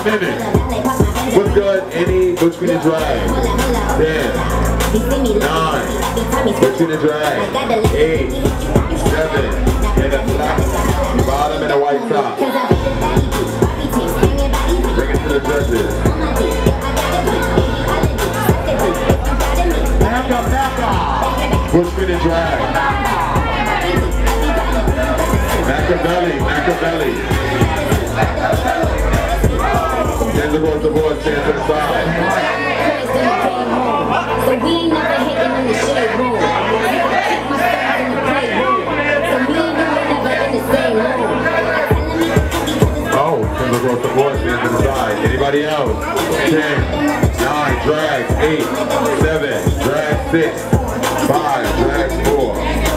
minute. What's good? Any between the drag. 10, 9, between the drag. 8, 7, and a black bottom and a white top. Bring it to the judges. Back up. Between the drag. Machiavelli. Hands across the board, stand to the side. So we ain't never hitting in the shade room. You gotta keep my stuff in the playroom. So me and you ain't never in the same room. Oh, hands across the board, stand to the side. Anybody else? 10, 9, drag, 8, 7, drag 6, 5, drag 4.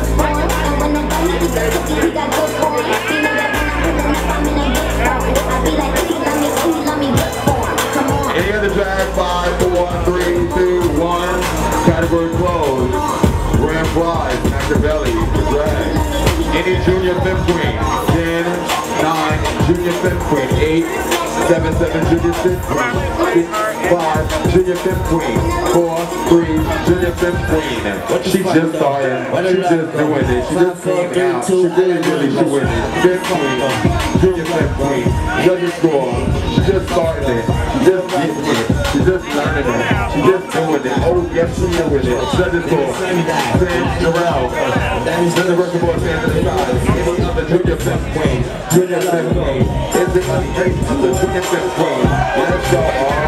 Any other drag? 5, 4, 3, 2, 1. Category closed. Grand prize, Machiavelli, drag. Any junior fifth queen? 10, 9, junior fifth queen. 8, 7, junior fifth queen. 6, 5, junior fifth queen. 4, 3, junior fifth queen. She just started. She just doing it. She just came out. She didn't really do it. Fifth queen, junior fifth queen. Judges score. She just started it. She just getting it. She just learning it. She just doing it. Oh yes, she doing it. Judges score. Sam Jarrell. Then the rest of us stand to the side. Any other junior fifth queen. Junior fifth queen. Is it money great to the junior fifth queen? Let's go.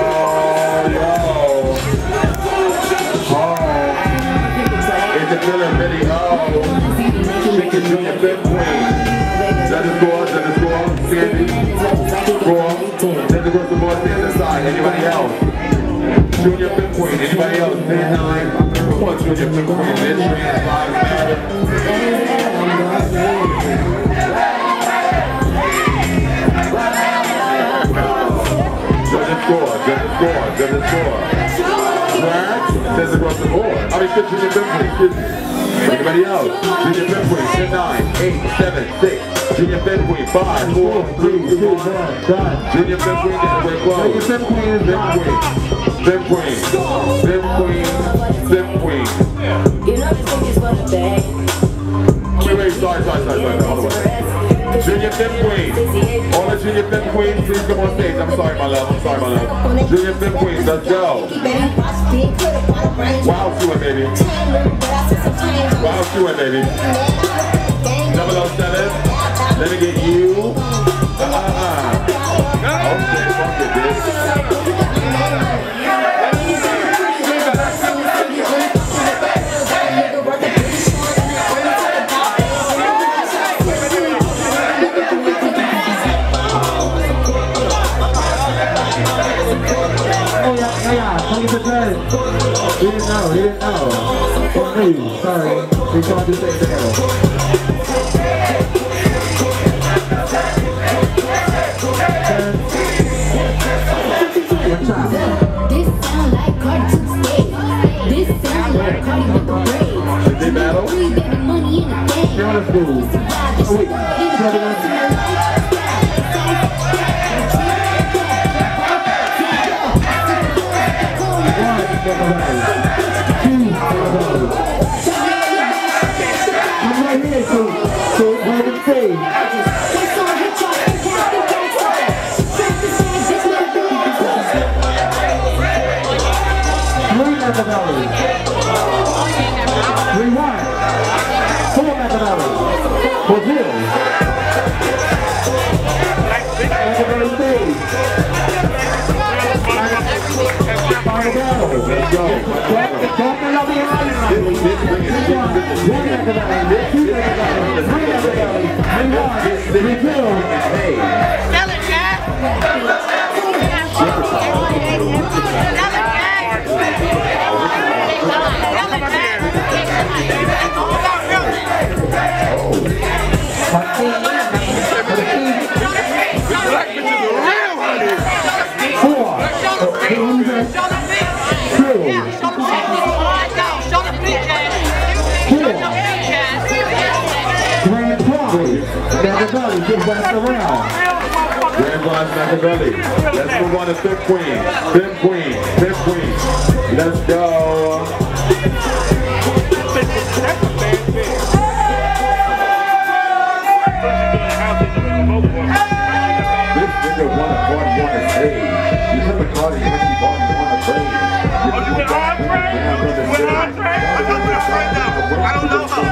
It's a killer video. Shake it, junior fifth queen. Judges score. Sandy. Score. Then the rest of the board stand to the side. Anybody else? Junior fifth queen. Anybody else? 10, 9. Come on, junior fifth queen. This trans lives matter. Judges score. Drag. Says across the board. I mean, junior fifth queen. Excuse me. Anybody else? Junior fifth queen. 10, 9, 8, 7, 6. Junior fifth queen. 5, 4, 3, 2, 1. Junior fifth queen. We're close. Junior fifth queen is fifth queen. Fifth queen. You know this thing is for the bag. Wait, sorry. All the way. Junior fifth queen. All the junior fifth queens, please come on stage. I'm sorry, my love. Junior fifth queen, let's go. Wild to it, baby. 007. Let me get you. Okay, fuck it, bitch. He didn't know. For me, sorry. He tried to say that. This sound like Cardi to stage. This sound like Cardi with the braids. Did they battle? Free baby money in the game. They're on the school. Oh wait. I'm right here, so let me see. Three Machiavelli. Rewind. 4 Machiavelli. Brazil. Machiavelli stage. Final battle. Let's go. Grand Grand Rise Machiavelli. Let's move on to fifth queen. Fifth queen. Fifth queen. Let's go. This nigga won a party on the stage. You took a party and he bought you on the stage. Oh, you went hard, Trey? You went hard, Trey? I don't know how.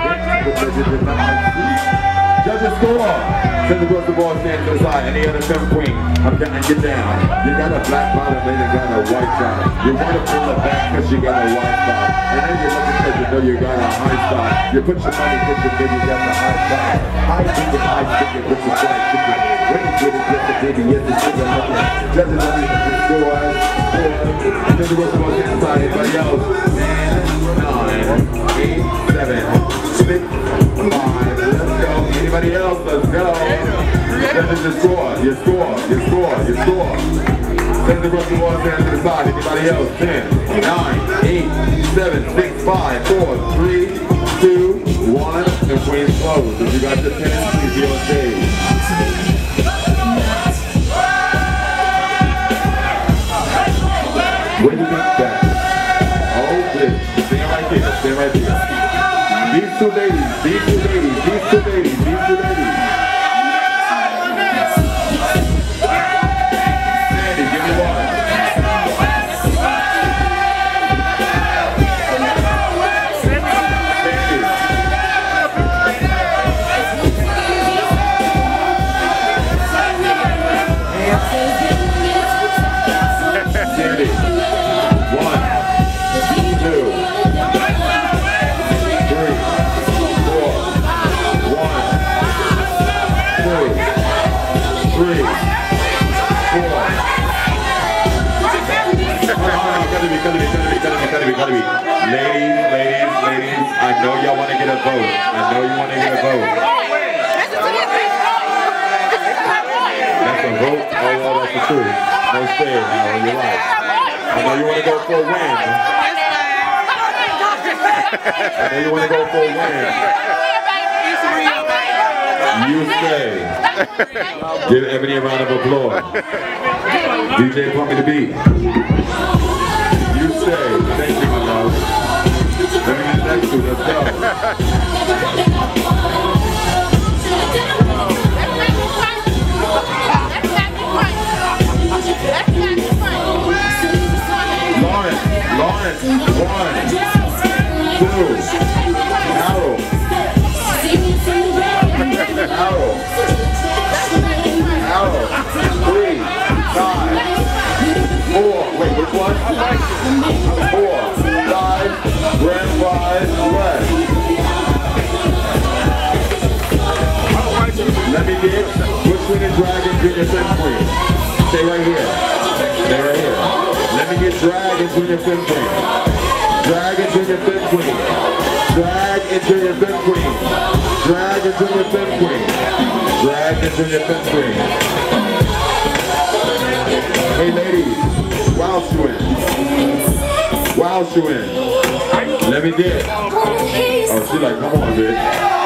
Judges score. Send the the ball stand to the side. Any other fifth queen, I'm getting you down. You got a black bottom, then you got a white shot. You want to pull it back because you got a white spot. And then you're looking because you know you got a high spot. You put your money, put your baby, got the high spot. High ticket, with the fried chicken. When you get it, yes, the baby, yes, the sugar. Judges only have to score. Send the ball stand to the side. Anybody else? 10, 9, 8, 7, 6, 5. Let's go. Anybody else? Let's go. Judges, you score. You score. You score. You score. Send the ball stand to the side. Anybody else? 10, 9, 8, 7, 6, 5, 4, 3, 2, 1. The queen's closed. If you got your 10, please be on stage. Where do you think that? Oh, this. Stand right there. Stand right there. These two ladies. These two ladies. These two ladies. These two ladies. Sandy, give me one. Sandy. 1, 2, 3, 4, 1, 2, 3, 4. Gotta be. Ladies, I know y'all want to get a vote. I know you want to get a vote. That's a vote? Oh, well, that's the truth. No shade now in your life. I know you want to go for a win. I know you want to go for a win. You say. Give Ebony a round of applause. DJ, pump me the beat. You say. Thank you, my love. Let me get next to. Let's go. Lawrence, 1, 2, Harold, 3, 5, 4, wait, which one? 4, 5, Grand Rise West. Let me get Bush Queen and Dragon Junior Fifth Queen. Stay right here. Stay right here. Let me get Dragon Junior Fifth Queen. Dragon Junior Fifth Queen. Dragon Junior Fifth Queen. Dragon Junior Fifth Queen. Dragon Junior Fifth Queen. Hey ladies, whilst you in. Whilst you in. Let me get. Oh, she like, come on, bitch.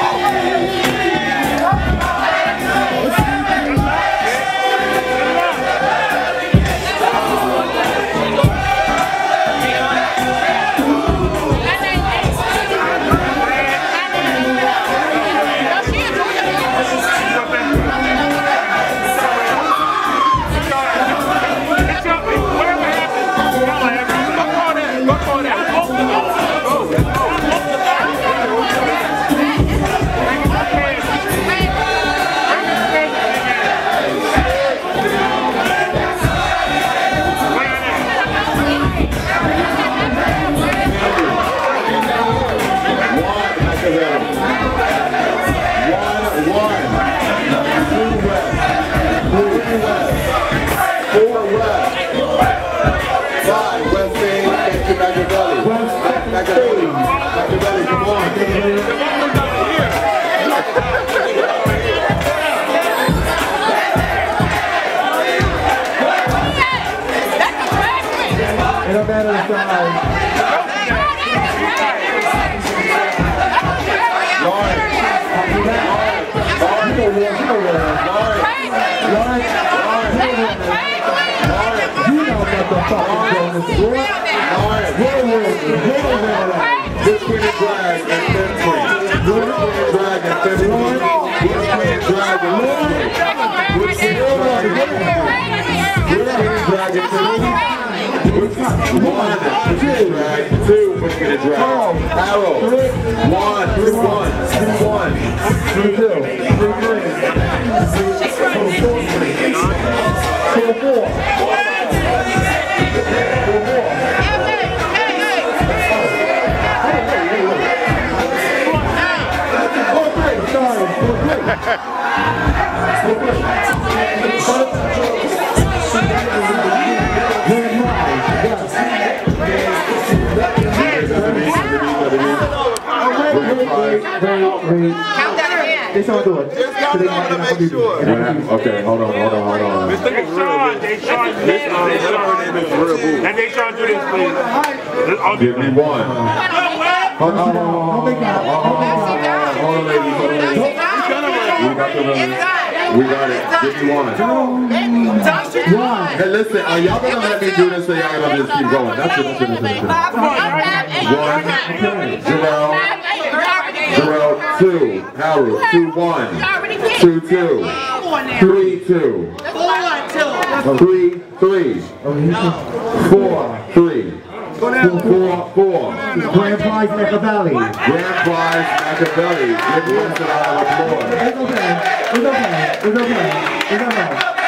Machiavelli, come on. It don't matter the size. Lawrence. This queen and drag and fifth queen. This queen and drag and fifth queen. This queen and drag and fifth queen. This queen and drag and fifth queen. This queen and drag and fifth queen. One, drag, two, queen and drag. Arrow. One, two, one, one, two, two, four. Count that again. They saw do it. Just count down to make sure. Okay, hold on. And they trying to do this, please. Give me one. Hold on, ladies. We got it. Give me one. Hey, listen, are y'all gonna let me do this or y'all gonna just keep going? That's it. One. Jarrell, two. Harold, 2-1. 2-2. 3-2. 3-3. 4-3. 4-4. Grand prize Machiavelli. Grand prize Machiavelli. Give me a round of applause. It's okay.